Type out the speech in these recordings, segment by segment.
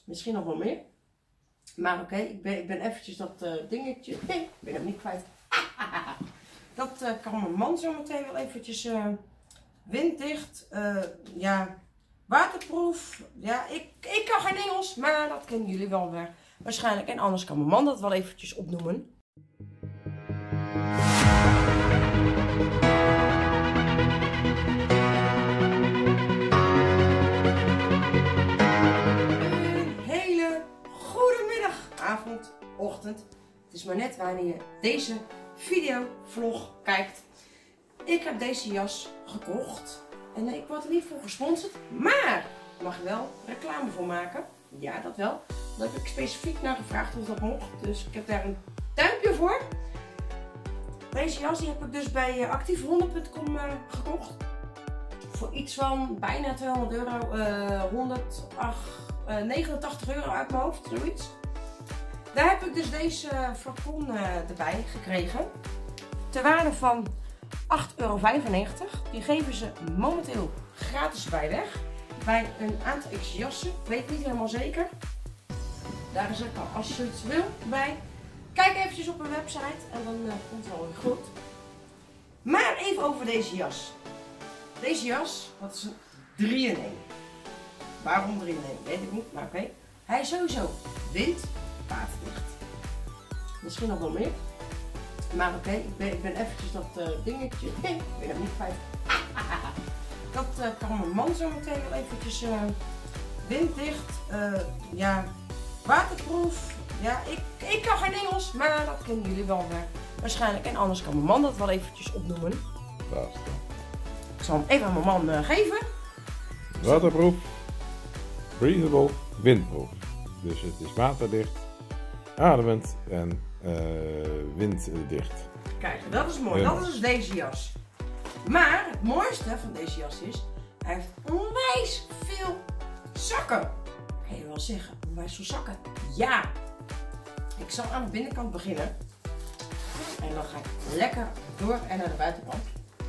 Misschien nog wel meer. Maar oké, ik ben eventjes dat dingetje... Nee, ik ben hem niet kwijt. Dat kan mijn man zo meteen wel eventjes winddicht. Ja, waterproof. Ja, ik kan geen Engels, maar dat kennen jullie wel weer waarschijnlijk. En anders kan mijn man dat wel eventjes opnoemen. Avond, ochtend. Het is maar net wanneer je deze videovlog kijkt. Ik heb deze jas gekocht. En ik word er niet voor gesponsord. Maar ik mag er wel reclame voor maken. Ja, dat wel. Daar heb ik specifiek naar gevraagd of dat mocht. Dus ik heb daar een duimpje voor. Deze jas die heb ik dus bij actiefhonden.com gekocht. Voor iets van bijna 200 euro. 189 euro uit mijn hoofd. Zoiets. Daar heb ik dus deze flacon erbij gekregen. Ter waarde van 8,95 euro. Die geven ze momenteel gratis bij weg. Bij een aantal x-jassen. Ik weet niet helemaal zeker. Daar is ook al, als je zoiets wil, bij. Kijk eventjes op hun website en dan komt het wel weer goed. Maar even over deze jas. Deze jas, dat is een 3 in 1. Waarom 3 in 1? Weet ik niet, maar oké. Hij is sowieso wind. Waterdicht. Misschien nog wel meer. Maar oké, ik ben eventjes dat dingetje. Nee, ik ben hem niet kwijt. Dat kan mijn man zo meteen wel eventjes winddicht. Ja, waterproof. Ja, ik kan geen Engels, maar dat kennen jullie wel weer waarschijnlijk. En anders kan mijn man dat wel eventjes opnoemen. Ik zal hem even aan mijn man geven. Waterproof, breathable, windproof. Dus het is waterdicht, ademend en winddicht. Kijk, dat is mooi. Dat is dus deze jas. Maar het mooiste van deze jas is, hij heeft onwijs veel zakken. Kan je wel zeggen, onwijs veel zakken? Ja. Ik zal aan de binnenkant beginnen. En dan ga ik lekker door en naar de buitenkant.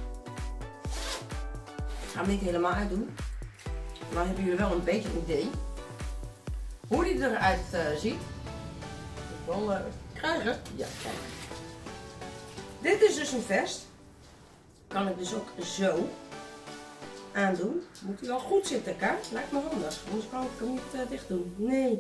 Ik ga hem niet helemaal uitdoen. Maar dan hebben jullie wel een beetje een idee hoe die eruit ziet. Ik wil krijgen. Ja, kijk. Dit is dus een vest. Kan ik dus ook zo aandoen. Moet hij wel goed zitten, kijk. Lijkt me handig. Anders kan ik hem niet dicht doen. Nee.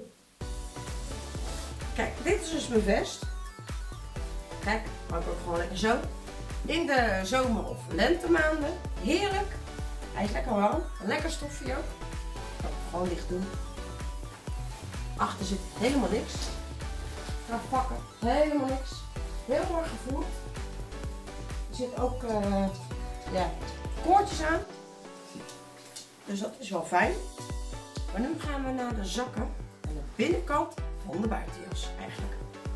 Kijk, dit is dus mijn vest. Kijk, hou ik ook gewoon lekker zo. In de zomer- of lentemaanden. Heerlijk. Hij is lekker warm. Een lekker stofje ook. Kan ik gewoon dicht doen. Achter zit helemaal niks. Ga pakken. Helemaal niks. Heel mooi gevoerd. Er zitten ook ja, koordjes aan. Dus dat is wel fijn. Maar nu gaan we naar de zakken. Aan de binnenkant van de buitenjas eigenlijk.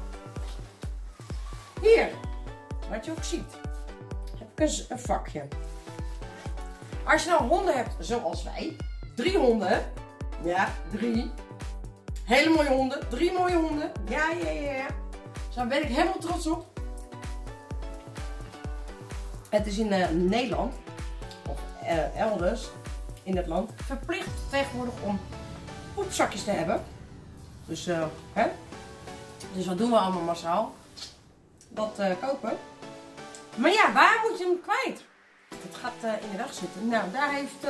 Hier, wat je ook ziet, heb ik een vakje. Als je nou honden hebt zoals wij. 3 honden. Ja, 3. Hele mooie honden. 3 mooie honden. Ja. Dus daar ben ik helemaal trots op. Het is in Nederland, of elders in het land, verplicht tegenwoordig om poepzakjes te hebben. Dus, dus wat doen we allemaal massaal? Dat kopen. Maar ja, waar moet je hem kwijt? Het gaat in de weg zitten. Nou, daar heeft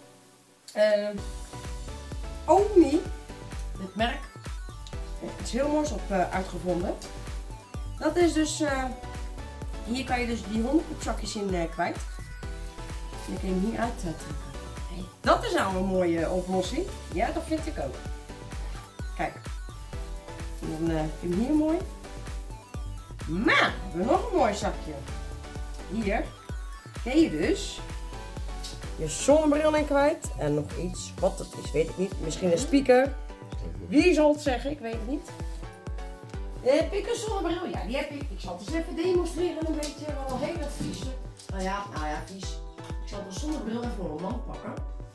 Omi, dit merk, iets heel moois op uitgevonden. Dat is dus, hier kan je dus die hondenpoepzakjes in kwijt. En dan kun je hem hier uit trekken. Hey, dat is nou een mooie oplossing. Ja, dat vind ik ook. Kijk. En dan vind je hem hier mooi. Maar, we hebben nog een mooi zakje. Hier kun je dus je zonnebril in kwijt. En nog iets, wat het is, weet ik niet. Misschien een speaker. Wie zal het zeggen? Ik weet het niet. Heb ik een zonnebril? Ja, die heb ik. Ik zal het eens even demonstreren. Een beetje wel heel wat vies. Nou ja, vies. Ik zal de zonnebril even voor mijn man pakken.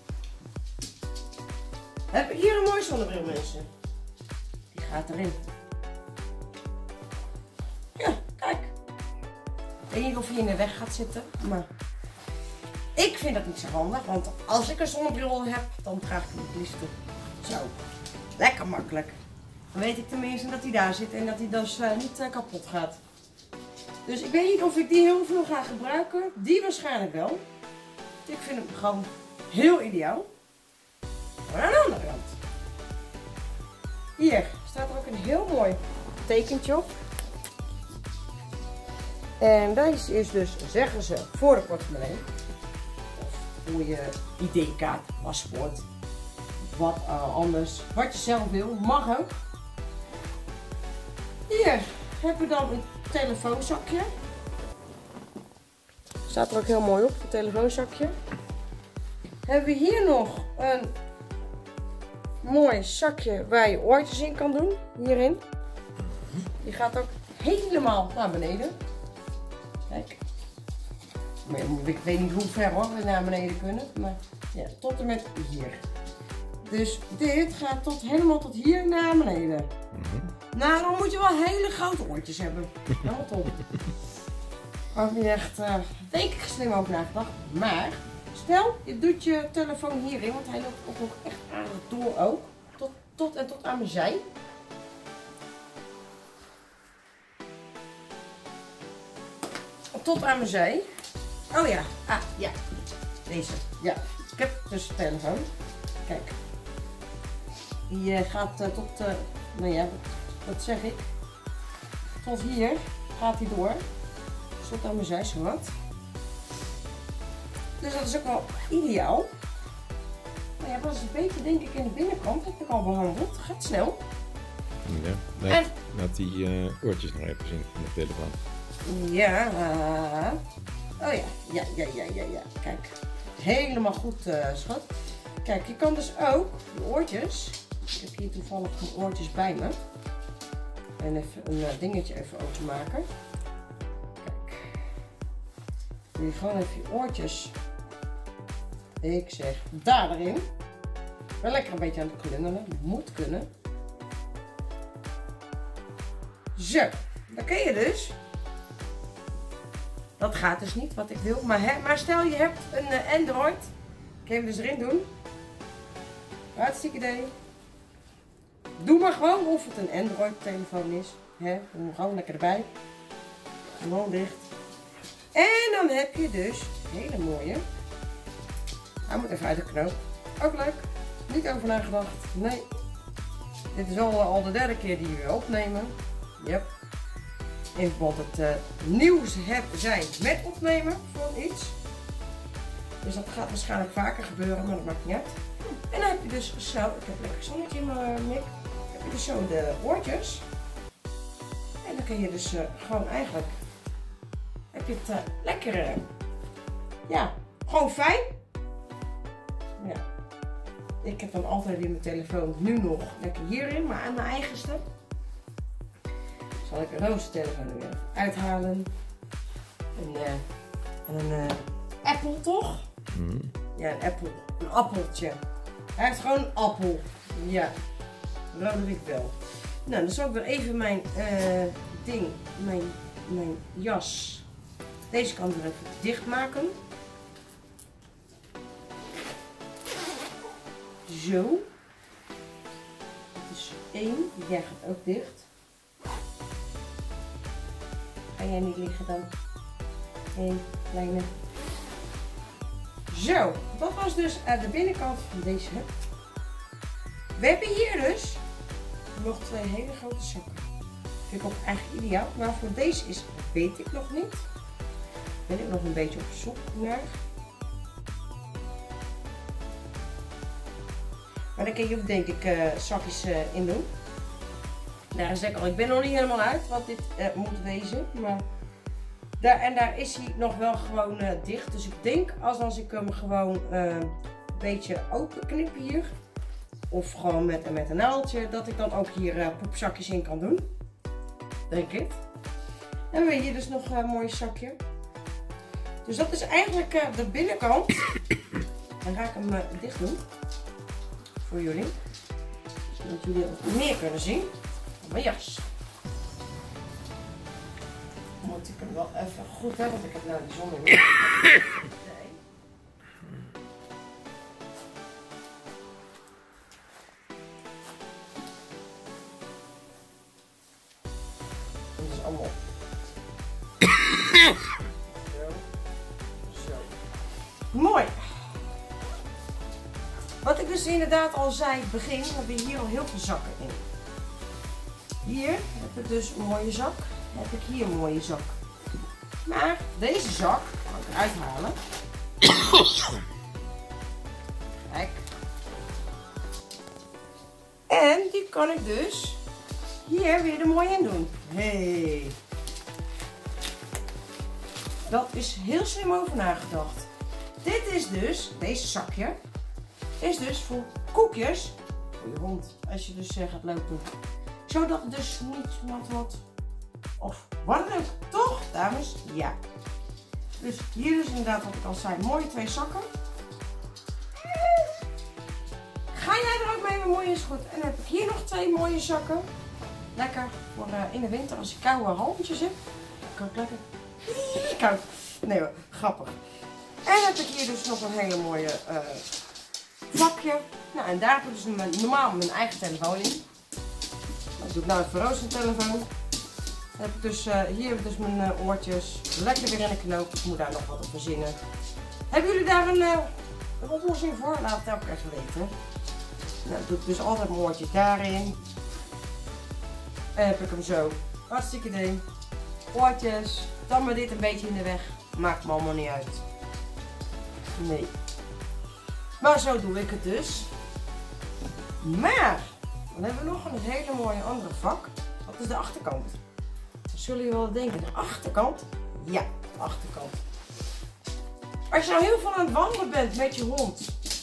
Heb ik hier een mooie zonnebril, mensen. Die gaat erin. Ja, kijk. Ik weet niet of hij in de weg gaat zitten, maar ik vind dat niet zo handig. Want als ik een zonnebril heb, dan draag ik hem het liefst zo. Lekker makkelijk. Dan weet ik tenminste dat hij daar zit en dat hij dus niet kapot gaat. Dus ik weet niet of ik die heel veel ga gebruiken. Die waarschijnlijk wel. Ik vind hem gewoon heel ideaal. Maar aan de andere kant. Hier staat er ook een heel mooi tekentje op. En deze is dus, zeggen ze, voor de portemonnee. Of voor je ID-kaart, paspoort. Wat anders. Wat je zelf wil, mag ook. Hier hebben we dan een telefoonzakje. Staat er ook heel mooi op, een telefoonzakje. Hebben we hier nog een mooi zakje waar je oortjes in kan doen. Hierin. Die gaat ook helemaal naar beneden. Kijk. Ik weet niet hoe ver hoor, we naar beneden kunnen. Maar ja, tot en met hier. Dus dit gaat helemaal tot hier naar beneden. Nou, dan moet je wel hele grote oortjes hebben. Helemaal top. Daar heb je echt, denk ik, slim over nagedacht. Maar, stel, je doet je telefoon hierin, want hij loopt ook nog echt aardig door ook. Tot aan mijn zij. Tot aan mijn zij. Oh ja, ja. Deze. Ja, ik heb dus de telefoon. Kijk. Die gaat tot, nou ja, wat zeg ik? Tot hier gaat hij door. Tot aan mijn zij, zo wat. Dus dat is ook wel ideaal. Maar ja, was een beetje denk ik in de binnenkant. Heb ik al behandeld. Gaat snel. Ja, laat die oortjes nog even zien in de telefoon. Ja. Oh ja. Ja. Kijk. Helemaal goed, schat. Kijk, je kan dus ook de oortjes. Ik heb hier toevallig de oortjes bij me. En even een dingetje even openmaken. Kijk. Doe je gewoon even je oortjes. Ik zeg daar erin. Wel lekker een beetje aan het klungelen. Moet kunnen. Zo. Dan kun je dus. Dat gaat dus niet wat ik wil. Maar stel je hebt een Android. Kun je hem dus erin doen. Hartstikke idee. Doe maar gewoon of het een Android telefoon is. Doe hem gewoon lekker erbij. Gewoon dicht. En dan heb je dus een hele mooie. Hij moet even uit de knoop. Ook leuk. Niet over nagedacht. Nee. Dit is al de derde keer die we opnemen. Yep. In verband het nieuws zijn met opnemen van iets. Dus dat gaat waarschijnlijk vaker gebeuren, maar dat maakt niet uit. En dan heb je dus zo, ik heb lekker zonnetje in mijn mik. Dan heb je dus zo de oortjes. En dan kun je dus gewoon eigenlijk, heb je het lekker, ja, gewoon fijn. Ja. Ik heb dan altijd weer mijn telefoon nu nog lekker hierin, maar aan mijn eigenste. Zal ik een roze telefoon er weer uithalen. Een Apple toch? Ja, een Apple. Een appeltje. Hij heeft gewoon een appel. Ja. Roderick wel. Nou, dan zal ik weer even mijn ding, mijn jas. Deze kan ik weer even dicht maken. Zo. Dat is 1. Jij gaat ook dicht. Ga jij niet liggen dan? 1 kleine. Zo, dat was dus de binnenkant van deze. We hebben hier dus nog 2 hele grote zakken. Vind ik ook eigenlijk ideaal. Maar voor deze is, weet ik nog niet. Ben ik nog een beetje op zoek naar. Maar dan kun je ook denk ik zakjes in doen. Daar zeg ik al, ik ben nog niet helemaal uit wat dit moet wezen. Maar daar is hij nog wel gewoon dicht. Dus ik denk als ik hem gewoon een beetje open knip hier. Of gewoon met een naaldje. Dat ik dan ook hier poepzakjes in kan doen. Denk ik. Dan hebben we hier dus nog een mooi zakje. Dus dat is eigenlijk de binnenkant. Dan ga ik hem dicht doen. Voor jullie. Zodat jullie ook meer kunnen zien. Van mijn jas. Moet ik hem wel even goed hebben, want ik heb nou die zon in. allemaal. Zo. Mooi. Wat ik dus inderdaad al zei, het begin, heb je hier al heel veel zakken in. Hier heb ik dus een mooie zak. Heb ik hier een mooie zak. Maar deze zak kan ik eruit halen. Kijk. En die kan ik dus hier weer er mooi in doen. Hey. Dat is heel slim over nagedacht. Dit is dus, deze zakje, is dus voor koekjes voor je hond. Als je dus gaat lopen. Zodat het dus niet nat wordt. Of wat dan ook. Toch, dames? Ja. Dus hier dus inderdaad wat ik al zei. Mooie 2 zakken. Ga jij er ook mee bemoeien? Is goed. En dan heb ik hier nog 2 mooie zakken. Lekker voor in de winter als ik koude handjes heb. Kan ik lekker. Koud. Nee hoor, grappig. En dan heb ik hier dus nog een hele mooie vakje. Nou, en daar heb ik dus normaal mijn eigen telefoon in. Dat doe ik nou even Roos' telefoon. Dan heb ik dus, hier heb ik dus mijn oortjes. Lekker weer in de knoop. Ik moet daar nog wat op verzinnen. Hebben jullie daar een oplossing voor? Laat het ook even weten. Nou, dan doe ik dus altijd mijn oortje daarin. En heb ik hem zo. Hartstikke ding. Oortjes. Dan maar dit een beetje in de weg. Maakt me allemaal niet uit. Nee. Maar zo doe ik het dus. Maar, dan hebben we nog een hele mooie andere vak. Dat is de achterkant. Dan zullen jullie wel denken, de achterkant? Ja, de achterkant. Als je nou heel veel aan het wandelen bent met je hond.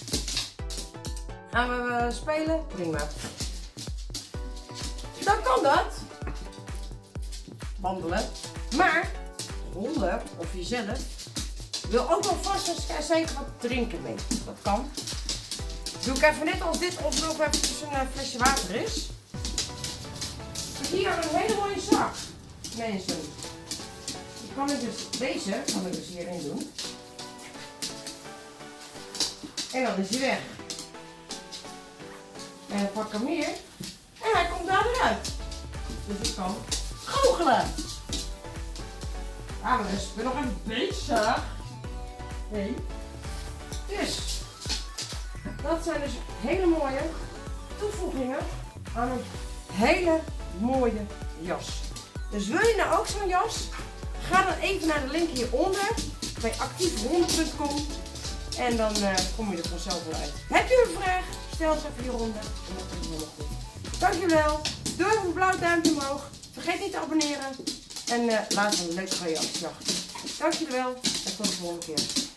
Gaan we spelen? Prima. Dan kan dat. Wandelen. Maar, honden of jezelf wil ook nog vast en zeker wat drinken mee. Dat kan. Doe ik even net als dit of nog even een flesje water is. Hier een hele mooie zak. Mensen. Die kan ik dus, deze kan ik dus hierin doen. En dan is hij weg. En dan pak ik hem hier. En hij komt daar weer uit. Dus ik kan goochelen. Ah, dus ik ben nog even bezig. Nee. Dus, dat zijn dus hele mooie toevoegingen aan een hele mooie jas. Dus wil je nou ook zo'n jas? Ga dan even naar de link hieronder bij actiefhonden.com en dan kom je er vanzelf wel uit. Heb je een vraag? Stel ze even hieronder en dat komt helemaal goed. Dankjewel. Doe even een blauw duimpje omhoog. Vergeet niet te abonneren en laat een leuke reactie achter. Dankjewel en tot de volgende keer.